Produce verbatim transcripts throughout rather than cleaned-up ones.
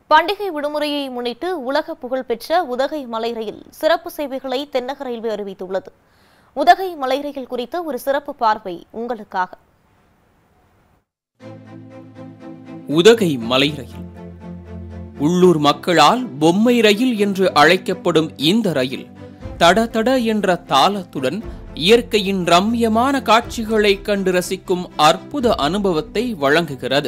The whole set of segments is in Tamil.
பண்டிகை விடுமுறையை முன்னிட்டு உலக புகழ்பெற்ற உதகை மலை ரயில் சிறப்பு சேவைகளை தென்னக ரயில்வே அறிவித்துள்ளது. உதகை மலை ரயில் குறித்த ஒரு சிறப்பு பார்வை உங்களுக்காக. உதகை மலை ரயில் உள்ளூர் மக்களால் பொம்மை ரயில் என்று அழைக்கப்படும் இந்த ரயில் தட தட என்ற தாளத்துடன் இயற்கையின் ரம்யமான காட்சிகளை கண்டு ரசிக்கும் அற்புத அனுபவத்தை வழங்குகிறது.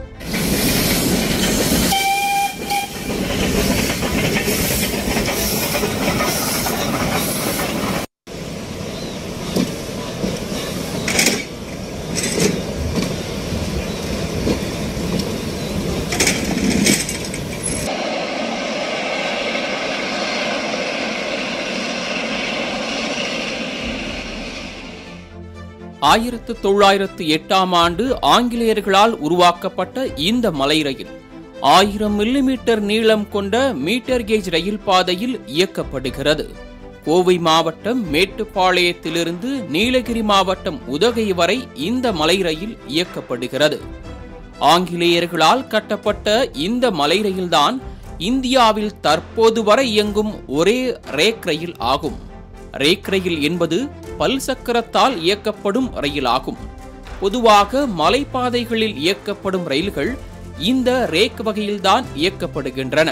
ஆயிரத்து தொள்ளாயிரத்து எட்டாம் ஆண்டு ஆங்கிலேயர்களால் உருவாக்கப்பட்ட இந்த மலை ரயில் ஆயிரம் மில்லிமீட்டர் நீளம் கொண்ட மீட்டர் கேஜ் ரயில் பாதையில் இயக்கப்படுகிறது. கோவை மாவட்டம் மேட்டுப்பாளையத்திலிருந்து நீலகிரி மாவட்டம் உதகை வரை இந்த மலை ரயில் இயக்கப்படுகிறது. ஆங்கிலேயர்களால் கட்டப்பட்ட இந்த மலை ரயில்தான் இந்தியாவில் தற்போது வரை இயங்கும் ஒரே ரேக் ரயில் ஆகும். ரேக் ரயில் என்பது பல் சக்கரத்தால் இயக்கப்படும் ரயில் ஆகும். பொதுவாக மலைப்பாதைகளில் இயக்கப்படும் ரயில்கள் இந்த ரேக் வகையில்தான் இயக்கப்படுகின்றன.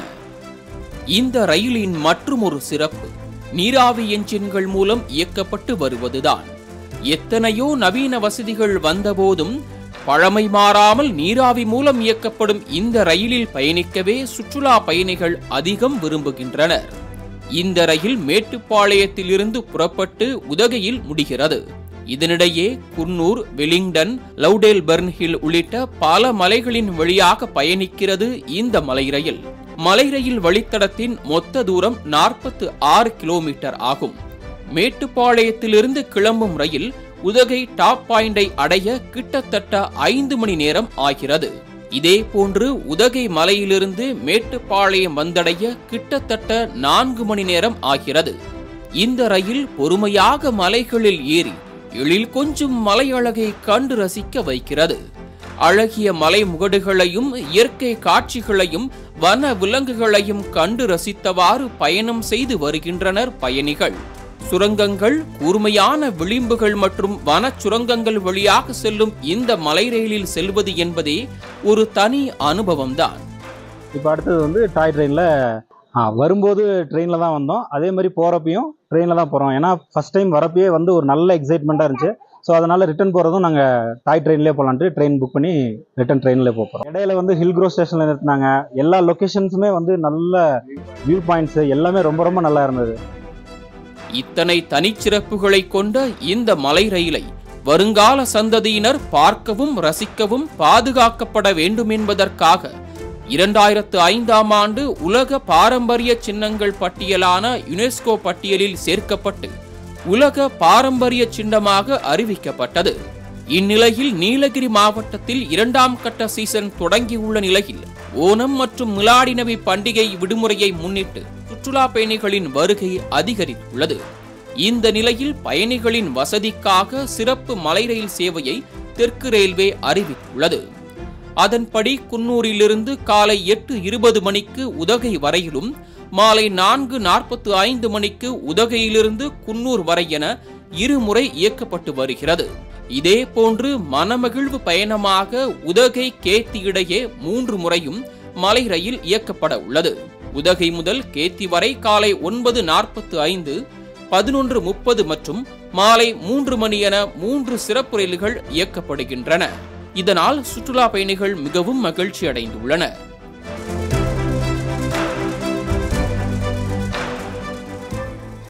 இந்த ரயிலின் மற்றும் ஒரு சிறப்பு நீராவி என்ஜின்கள் மூலம் இயக்கப்பட்டு வருவதுதான். எத்தனையோ நவீன வசதிகள் வந்தபோதும் பழமை மாறாமல் நீராவி மூலம் இயக்கப்படும் இந்த ரயிலில் பயணிக்கவே சுற்றுலா பயணிகள் அதிகம் விரும்புகின்றனர். இந்த ரயில் மேட்டுப்பாளையத்திலிருந்து புறப்பட்டு உதகையில் முடிகிறது. இதனிடையே குன்னூர், வெலிங்டன், லவுடேல் பர்ன்ஹில் உள்ளிட்ட பல மலைகளின் வழியாக பயணிக்கிறது இந்த மலை ரயில். மலை ரயில் வழித்தடத்தின் மொத்த தூரம் நாற்பத்தி ஆறு கிலோமீட்டர் ஆகும். மேட்டுப்பாளையத்திலிருந்து கிளம்பும் ரயில் உதகை டாப் பாயிண்டை அடைய கிட்டத்தட்ட ஐந்து மணி நேரம் ஆகிறது. இதே போன்று உதகை மலையிலிருந்து மேட்டுப்பாளையம் வந்தடைய கிட்டத்தட்ட நான்கு மணி நேரம் ஆகிறது. இந்த ரயில் பொறுமையாக மலைகளில் ஏறி எழில் கொஞ்சம் மலை அழகை கண்டு ரசிக்க வைக்கிறது. அழகிய மலை முகடுகளையும் இயற்கை காட்சிகளையும் வன விலங்குகளையும் கண்டு ரசித்தவாறு பயணம் செய்து வருகின்றனர் பயணிகள். சுரங்கங்கள், கூர்மையான விளிம்புகள் மற்றும் வன சுரங்கங்கள் வழியாக செல்லும் இந்த மலை ரயிலில் செல்வது என்பதே ஒரு தனி அனுபவம் தான். இப்போ அடுத்தது வந்து டாய் ட்ரெயினில் வரும்போது ட்ரெயினில் தான் வந்தோம். அதே மாதிரி போகிறப்பையும் ட்ரெயினில் தான் போகிறோம். ஏன்னா ஃபஸ்ட் டைம் வரப்பயே வந்து ஒரு நல்ல எக்ஸைட்மெண்ட்டாக இருந்துச்சு. ஸோ அதனால் ரிட்டன் போகிறதும் நாங்கள் டாய் ட்ரெயின்லேயே போகலான்ட்டு ட்ரெயின் புக் பண்ணி ரிட்டன் ட்ரெயினில் போகிறோம். இடையில வந்து ஹில்க்ரோ ஸ்டேஷனில் நிறுத்தினாங்க. எல்லா லொக்கேஷன்ஸுமே வந்து நல்ல வியூ பாயிண்ட்ஸு எல்லாமே ரொம்ப ரொம்ப நல்லா இருந்தது. இத்தனை தனிச்சிறப்புகளை கொண்ட இந்த மலை ரயிலை வருங்கால சந்ததியினர் பார்க்கவும் ரசிக்கவும் பாதுகாக்கப்பட வேண்டும் என்பதற்காக இரண்டாயிரத்து ஐந்தாம் ஆண்டு உலக பாரம்பரிய சின்னங்கள் பட்டியலான யுனெஸ்கோ பட்டியலில் சேர்க்கப்பட்டு உலக பாரம்பரிய சின்னமாக அறிவிக்கப்பட்டது. இந்நிலையில் நீலகிரி மாவட்டத்தில் இரண்டாம் கட்ட சீசன் தொடங்கியுள்ள நிலையில் ஓணம் மற்றும் மிலாடி நபி பண்டிகை விடுமுறையை முன்னிட்டு சுற்றுலா பயணிகளின் வருகை அதிகரித்துள்ளது. இந்த நிலையில் பயணிகளின் வசதிக்காக சிறப்பு மலை ரயில் சேவையை தெற்கு ரயில்வே அறிவித்துள்ளது. அதன்படி குன்னூரிலிருந்து காலை எட்டு இருபது மணிக்கு உதகை வரையிலும் மாலை நான்கு நாற்பத்தி ஐந்து மணிக்கு உதகையிலிருந்து குன்னூர் வரை என இருமுறை இயக்கப்பட்டு வருகிறது. இதே போன்று மனமகிழ்வு பயணமாக உதகை கேத்தி இடையே மூன்று முறையும் மலை ரயில் இயக்கப்பட உள்ளது. உதகை முதல் கேத்தி வரை காலை ஒன்பது நாற்பத்தி ஐந்து, பதினொன்று முப்பது மற்றும் மாலை மூன்று மணி என மூன்று சிறப்பு ரயில்கள் இயக்கப்படுகின்றன. இதனால் சுற்றுலா பயணிகள் மிகவும் மகிழ்ச்சி அடைந்துள்ளனர்.